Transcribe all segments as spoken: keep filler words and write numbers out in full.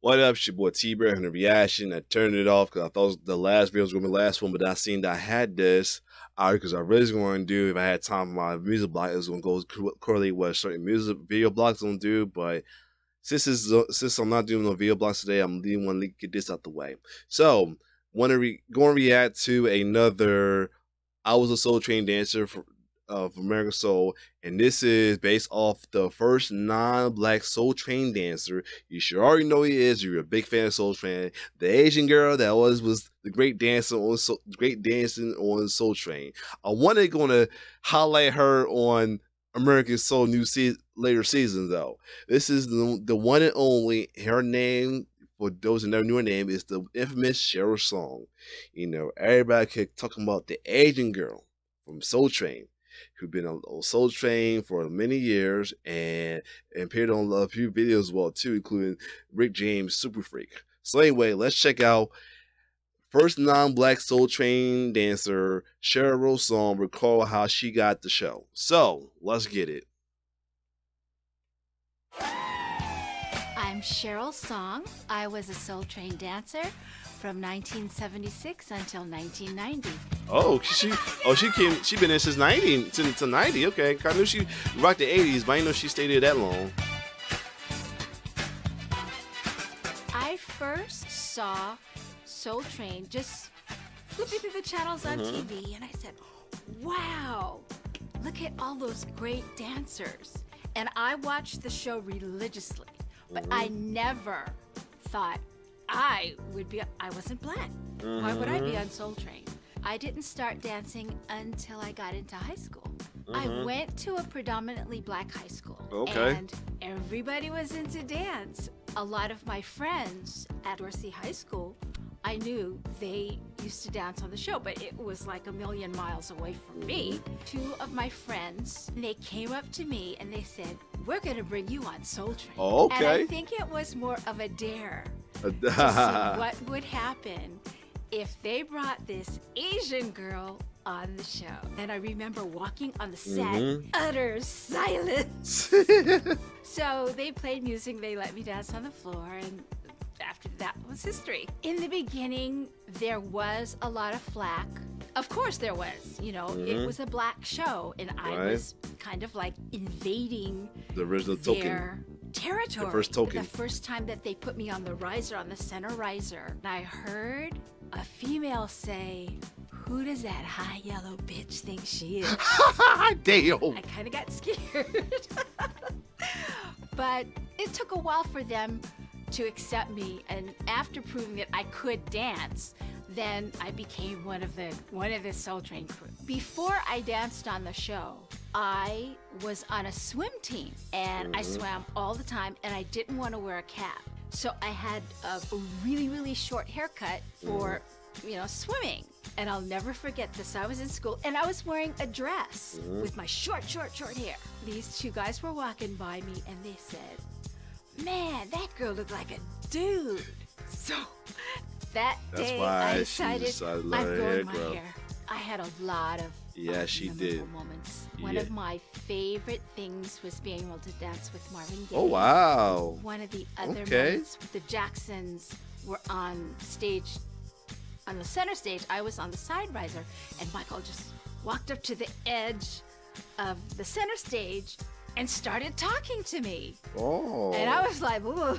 What up, it's your boy T-Bear and the reaction. I turned it off because I thought the last video was going to be the last one, but I seen that I had this. Alright, because I really was going to do, if I had time for my music block, it was going to go co- correlate what certain music video blocks going to do, but since, this, since I'm not doing no video blocks today, I'm leaving one to get this out the way. So, want to re- going to react to another I Was a Soul Train Dancer for, of American Soul, and this is based off the first non-black Soul Train dancer. You should already know he is. You're a big fan of Soul Train. The Asian girl that was was the great dancer on Soul, great dancing on Soul Train. I wanted going to highlight her on American Soul new se- later seasons though. This is the the one and only. Her name, for those who never knew her name, is the infamous Cheryl Song. You know, everybody kept talking about the Asian girl from Soul Train, who've been on Soul Train for many years and, and appeared on a few videos as well too, including Rick James' Super Freak. So anyway, let's check out first non-black Soul Train dancer, Cheryl Song, recall how she got the show. So, let's get it. I'm Cheryl Song. I was a Soul Train dancer from nineteen seventy-six until nineteen ninety. Oh, she oh she came she been in since ninety since to ninety. Okay, I knew she rocked the eighties, but I didn't know she stayed there that long. I first saw Soul Train just flipping through the channels on Mm-hmm. T V, and I said, "Wow, look at all those great dancers." And I watched the show religiously, but Mm-hmm. I never thought I would be. I wasn't black. Mm-hmm. Why would I be on Soul Train? I didn't start dancing until I got into high school. Mm-hmm. I went to a predominantly black high school. Okay. And everybody was into dance. A lot of my friends at Dorsey High School, I knew they used to dance on the show, but it was like a million miles away from me. Two of my friends, they came up to me and they said, "We're gonna bring you on Soul Train." Oh, okay. And I think it was more of a dare to see what would happen if they brought this Asian girl on the show. And I remember walking on the set, Mm-hmm. utter silence. So they played music, they let me dance on the floor, and after that was history. In the beginning, there was a lot of flack. Of course there was, you know, Mm-hmm. it was a black show, and I Right. was kind of like invading The original their token. territory. The first token. The first time that they put me on the riser, on the center riser, I heard a female say, "Who does that high yellow bitch think she is?" Damn. I kind of got scared. But it took a while for them to accept me, and after proving that I could dance, then I became one of the one of the Soul Train crew. Before I danced on the show, I was on a swim team, and I swam all the time, and I didn't want to wear a cap. So I had a really, really short haircut for, you know, swimming. And I'll never forget this. I was in school, and I was wearing a dress with my short, short, short hair. These two guys were walking by me, and they said, "Man, that girl looked like a dude." So that That's day, why I she decided decided to I'm let her hair growing my grow. hair. I had a lot of Yeah, uh, she memorable did. moments. One Yeah. of my favorite things was being able to dance with Marvin Gaye. Oh wow. One of the other Okay. moments, the Jacksons were on stage, on the center stage. I was on the side riser, and Michael just walked up to the edge of the center stage and started talking to me. Oh. And I was like, "Ooh."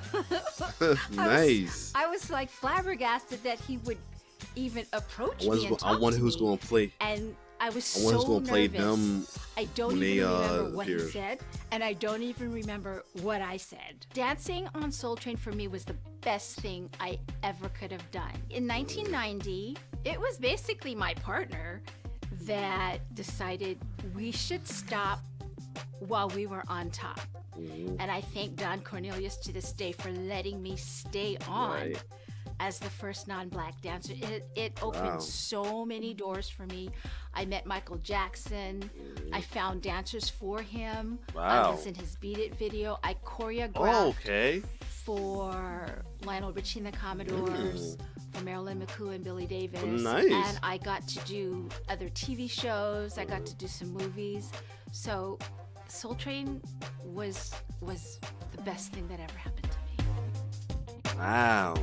Nice. I was like flabbergasted that he would even approach I wonder me and who's- I talk wonder to who's me. going to play. And I was I wonder who's so going to play nervous. them. I don't when even they, uh, remember what he appear. said, and I don't even remember what I said. Dancing on Soul Train for me was the best thing I ever could have done. In nineteen ninety, it was basically my partner that decided we should stop while we were on top. Mhm. And I thank Don Cornelius to this day for letting me stay on Right. as the first non-black dancer. It, it opened Wow. so many doors for me. I met Michael Jackson. I found dancers for him. I Wow. was in his Beat It video. I choreographed Oh, okay. for Lionel Richie and the Commodores, for Marilyn McCoo and Billy Davis. Oh, nice. And I got to do other T V shows. I got to do some movies. So Soul Train was was the best thing that ever happened to me. Wow.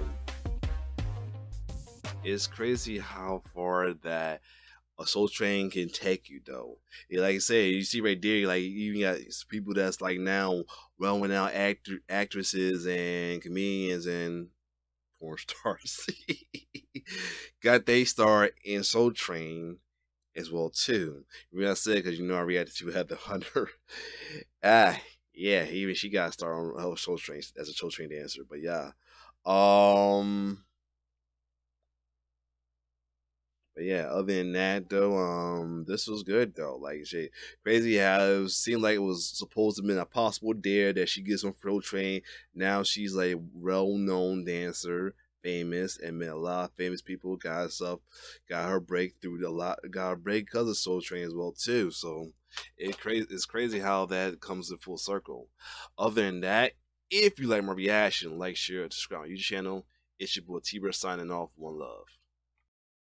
It's crazy how far that a Soul Train can take you, though. Yeah, like I said, you see right there, like you got people that's like now well-renowned actor, actresses and comedians and porn stars got they start in Soul Train as well too. You know what I said, because you know I reacted to Heather Hunter. ah, yeah, even she got to start on her Soul Train as a Soul Train dancer. But yeah, um. But yeah, other than that though, um, this was good though. Like she crazy how it seemed like it was supposed to have been a possible dare that she gets on Soul Train. Now she's like well known dancer, famous, and met a lot of famous people. Got herself, got her breakthrough a lot, got her break because of Soul Train as well too. So it crazy, it's crazy how that comes in full circle. Other than that, if you like my reaction, like, share, subscribe on YouTube channel. It's your boy T-Bird signing off. One love.